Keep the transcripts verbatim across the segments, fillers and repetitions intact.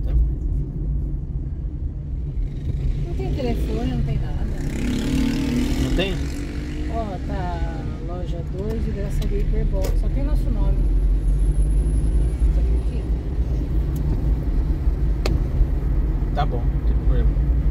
então. Não tem telefone, não tem nada. Não tem? Ó, tá loja dois, vidraçaria Hiperbol. Só tem nosso nome. Tá aqui. Tá bom, não tem problema.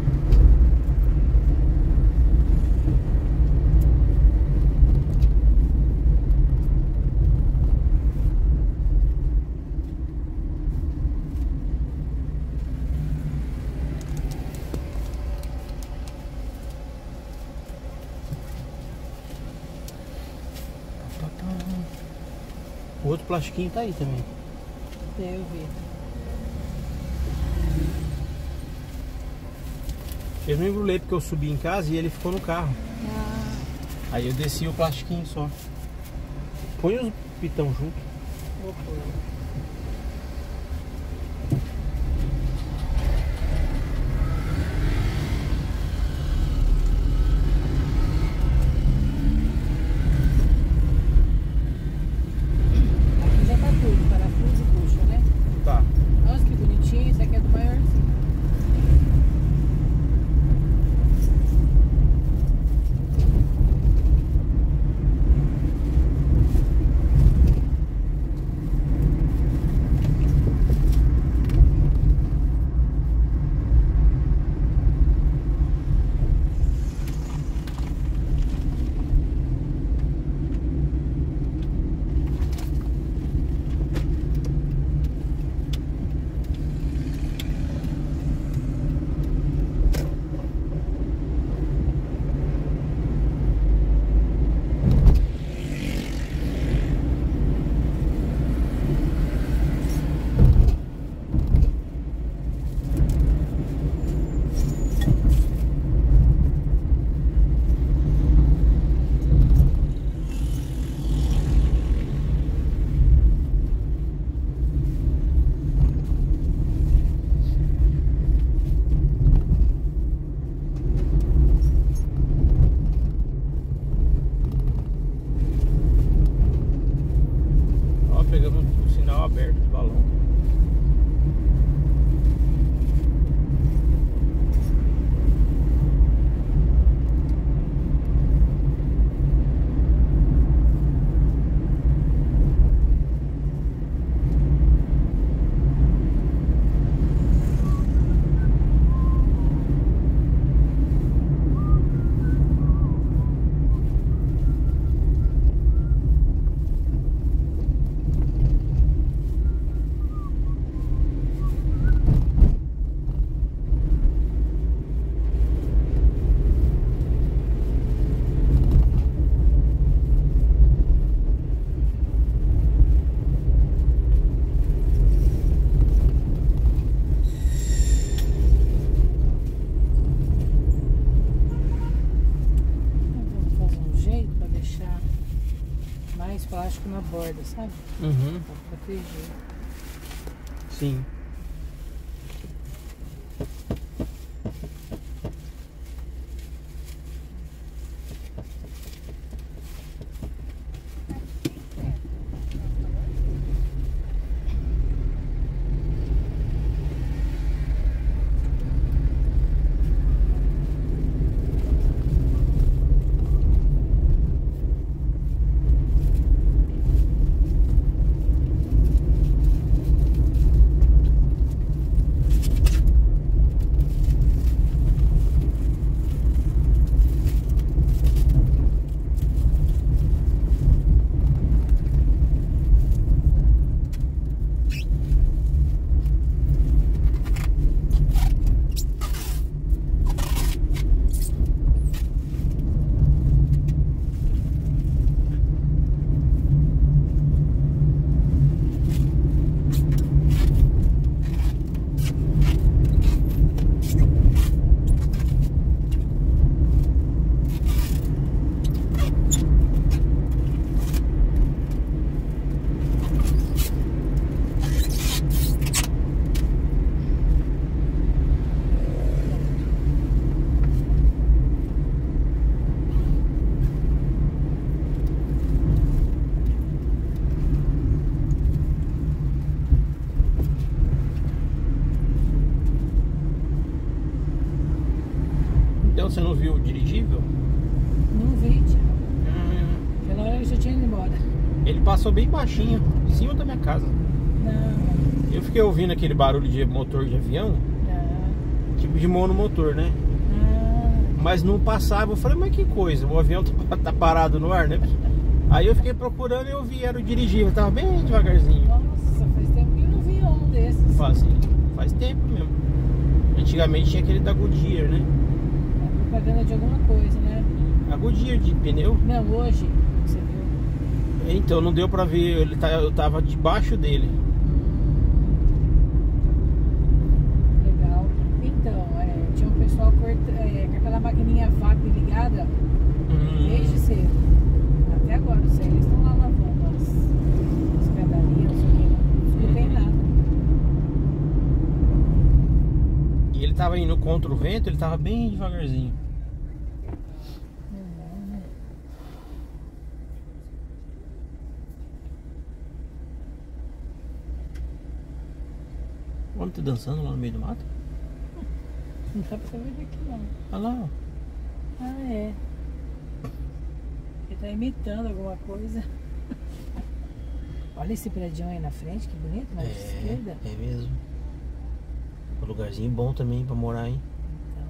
O outro plastiquinho tá aí também. É, eu vi. Eu não embrulhei porque eu subi em casa e ele ficou no carro. Ah, Aí eu desci o plastiquinho só. Põe os pitão junto. vou pôr. Aqui já tá tudo, parafuso e bucha, né? Tá. Nossa, que bonitinho, esse aqui é do maiorzinho. Ó, pegamos o sinal aberto do balão. Vamos fazer um jeito pra deixar mais plástico na borda, sabe? Uhum. Pra proteger. Sim. você não viu o dirigível? Não vi, Thiago. Hum, Pela hora eu já tinha ido embora. ele passou bem baixinho, em cima da minha casa. Não, Eu fiquei ouvindo aquele barulho de motor de avião, não. tipo de monomotor, né? Ah, Mas não passava. Eu falei, mas que coisa, o avião tá, tá parado no ar, né? Aí eu fiquei procurando e eu vi, era o dirigível, tava bem devagarzinho. nossa, faz tempo que eu não vi um desses. Faz, faz tempo mesmo. Antigamente tinha aquele da Goodyear, né? É propaganda de alguma coisa, né? A Goodyear de pneu. Não, hoje, você viu? Então não deu pra ver, ele tá, eu tava debaixo dele. Legal. Então, é, tinha um pessoal corta, é, com aquela maquininha V A P ligada Hum. desde cedo. Até agora, não sei, eles estão lá lavando as, as pedalias, não sei o que. Não escutei Uhum. nada. E ele tava indo contra o vento, ele tava bem devagarzinho. O homem tá dançando lá no meio do mato? Não dá pra você ver daqui não. Olha lá, ó. Ah, é. Ele tá imitando alguma coisa. Olha esse prédio aí na frente, que bonito, na esquerda. É mesmo. Um lugarzinho bom também pra morar, hein? Então,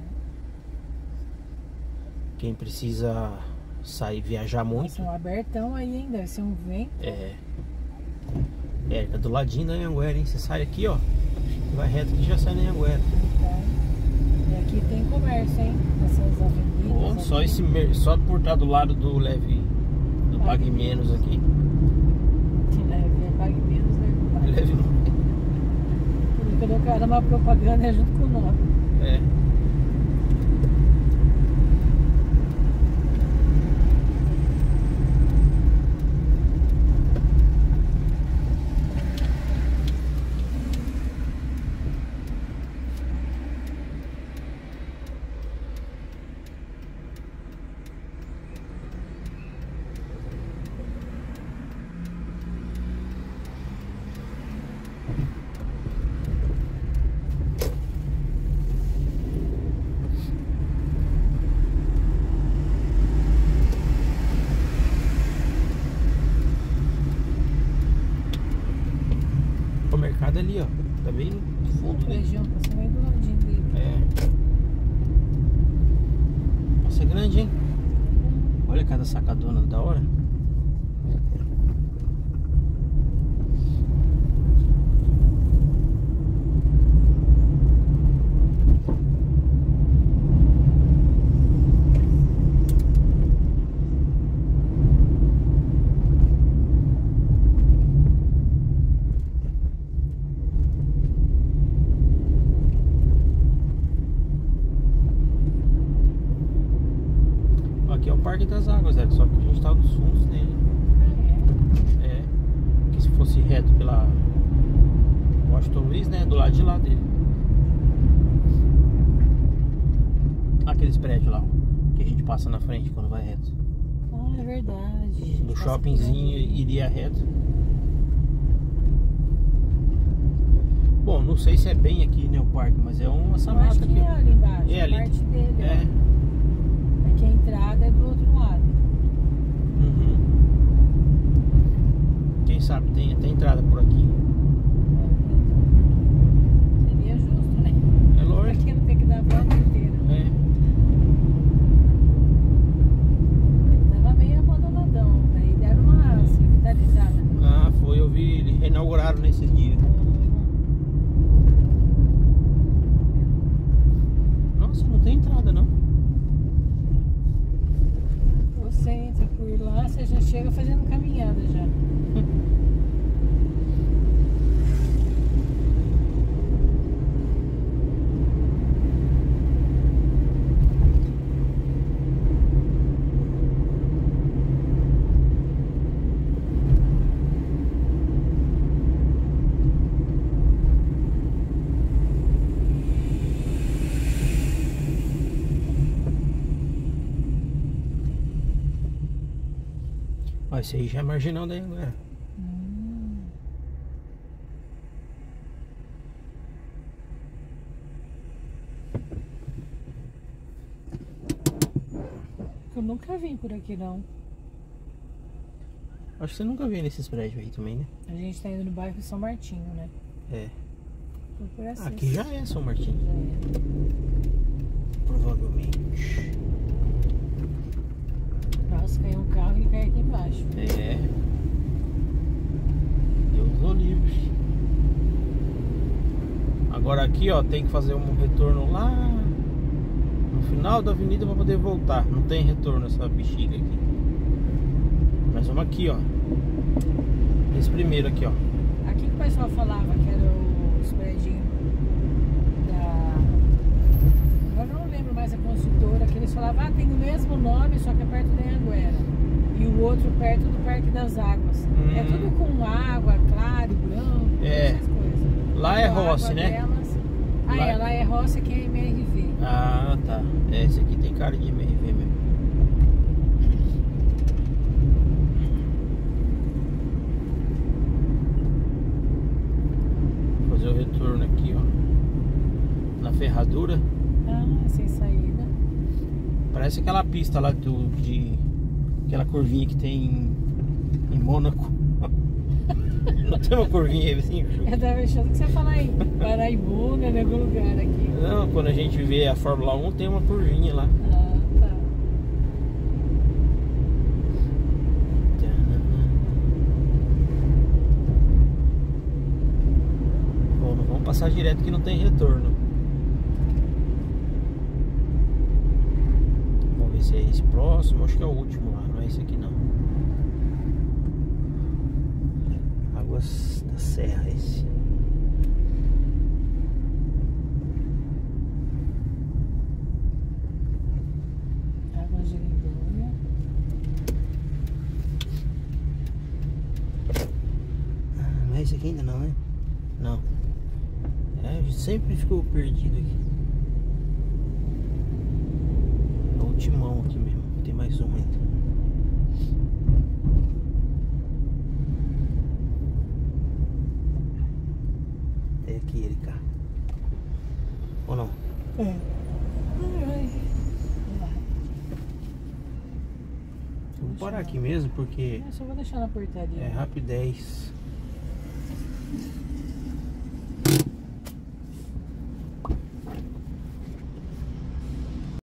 Quem precisa sair, viajar muito. nossa, um abertão aí, hein? Deve ser um vento. É. É, tá do ladinho da Anhanguera, hein? Você sai aqui, ó. Vai reto que já sai na Anhanguera. Então, e aqui tem comércio, hein? Nessas avenidas. Pô, só, aqui. esse, mer- só por estar do lado do leve, do Pague Menos aqui. Que leve, é pague menos, né? Leve não. Quando eu quero uma propaganda é junto com o nome. É. O mercado ali, ó. Tá bem no fundo dele. Região, passando aí do ladinho dele. É. Nossa, é grande, hein? Olha cada sacadona da hora. Aqui é o Parque das Águas, é, só que a gente tá nos fundos dele. Ah, É. Que se fosse reto pela Washington Luiz, né? Do lado de lá dele. Aqueles prédios lá, ó, que a gente passa na frente quando vai reto. é. Ah, é verdade. Do Passa shoppingzinho por ali. iria reto. Bom, não sei se é bem aqui, né, o parque, mas é uma essa Eu acho mata que aqui, é ó. ali embaixo, É a ali. parte dele. ó. É. É que a entrada é do outro lado. Uhum. Quem sabe tem até entrada por aqui. Seria justo, né? É lógico. Aqui não tem que dar a volta inteira. É. Tava meio abandonadão. Daí deram uma revitalizada. Ah, foi, eu vi, eles reinauguraram nesses dias. Nossa, não tem entrada não. Você entra por lá, você já chega fazendo caminhada já. Ó, esse aí já é marginal daí agora. Hum. nunca vim por aqui não. Acho que você nunca veio nesses prédios aí também, né? A gente tá indo no bairro São Martinho, né? É. Foi por assim. Aqui já é São Martinho. Já é. Provavelmente. Nossa, caiu um carro e cai aqui embaixo. É. Deus o livre. Agora aqui, ó, tem que fazer um retorno lá no final da avenida pra poder voltar. Não tem retorno essa bexiga aqui. Mas vamos aqui, ó. Esse primeiro aqui, ó. Aqui que o pessoal falava que era os prédios da... Agora eu não lembro mais a construtora, que eles falavam, ah, tem o mesmo nome, só que é perto da Anhanguera. E o outro perto do Parque das Águas. Hum. É tudo com água, claro, branco, É. essas coisas. Lá é A água Rossi, né? delas- Ah, Lá- é, lá é Rossi, que é M R V. Ah, tá. É, esse aqui tem cara de M R V mesmo. Fazer o retorno aqui, ó. Na ferradura. Ah, sem saída. Parece aquela pista lá do, de... Aquela curvinha que tem em Mônaco. Não tem uma curvinha aí assim? Eu tava achando que você ia falar em Paraibuna, em algum lugar aqui. Não, quando a gente vê a Fórmula um tem uma curvinha lá. Ah, tá. Bom, não vamos passar direto que não tem retorno. Vamos ver se é esse próximo. Acho que é o último lá, não é esse aqui não. Águas da Serra esse. Águas de Lindônia. Ah, não é esse aqui ainda não, né? Não. É, a gente sempre ficou perdido aqui. É o ultimão aqui mesmo. Tem mais um ainda. É aqui ele cá. Ou não? É. Ai, ai. Vai. Vou parar aqui mesmo porque Eu só vou deixar na portaria. é rapidez.